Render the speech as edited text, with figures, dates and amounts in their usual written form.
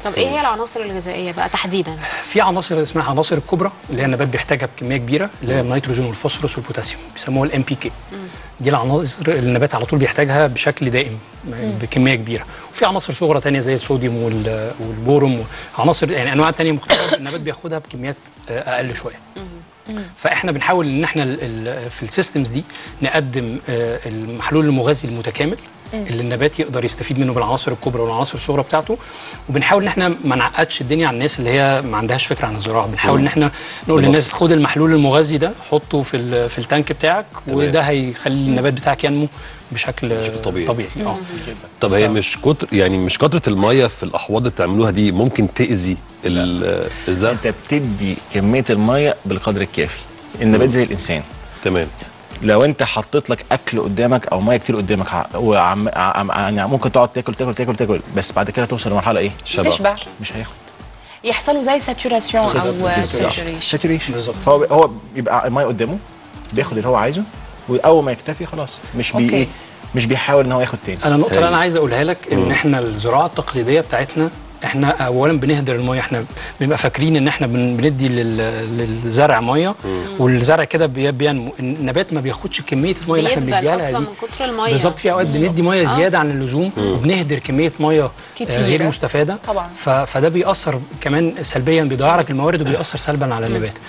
طب ايه هي العناصر الغذائيه بقى تحديدا؟ في عناصر اسمها عناصر الكبرى اللي هي النبات بيحتاجها بكميه كبيره، اللي هي النيتروجين والفوسفورس والبوتاسيوم، بيسموها الام بي كي. دي العناصر اللي النبات على طول بيحتاجها بشكل دائم بكميه كبيره. وفي عناصر صغرى ثانيه زي الصوديوم والبوروم، عناصر يعني انواع ثانيه مختلفه النبات بياخدها بكميات اقل شويه. فاحنا بنحاول ان احنا في السيستمز دي نقدم المحلول المغذي المتكامل اللي النبات يقدر يستفيد منه بالعناصر الكبرى والعناصر الصغرى بتاعته. وبنحاول ان احنا ما نعقدش الدنيا على الناس اللي هي ما عندهاش فكره عن الزراعه. بنحاول ان احنا نقول للناس خد المحلول المغذي ده حطه في التانك بتاعك، وده هيخلي النبات بتاعك ينمو بشكل طبيعي. طب هي مش كتر، يعني مش كتره الميه في الاحواض اللي بتعملوها دي ممكن تاذي الزرع؟ انت بتدي كميه الميه بالقدر الكافي. النبات زي الانسان. تمام. لو انت حطيت لك اكل قدامك او ميه كتير قدامك يعني ممكن تقعد تاكل تاكل تاكل تاكل، بس بعد كده توصل لمرحله ايه؟ تشبع، مش هياخد، يحصلوا زي ساتوراسيون او ساتوريشن بالظبط. هو بيبقى الميه قدامه بياخد اللي هو عايزه، واول ما يكتفي خلاص مش بيحاول ان هو ياخد تاني. انا النقطه اللي انا عايز اقولها لك ان احنا الزراعه التقليديه بتاعتنا احنا اولا بنهدر الميه. احنا بنبقى فاكرين ان احنا بندي للزرع ميه والزرع كده بينمو. النبات ما بياخدش كميه الميه اللي احنا بنديها لها دي من كتر الميه. بالظبط. في اوقات بندي ميه زياده عن اللزوم وبنهدر كميه ميه غير مستفاده طبعا. فده بيأثر كمان سلبيا، بيضيع لك الموارد وبيأثر سلبا على النبات.